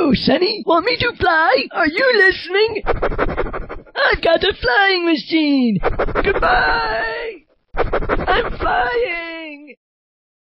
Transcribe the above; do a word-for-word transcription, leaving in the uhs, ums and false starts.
Hello, Sonny. Want me to fly? Are you listening? I've got a flying machine. Goodbye.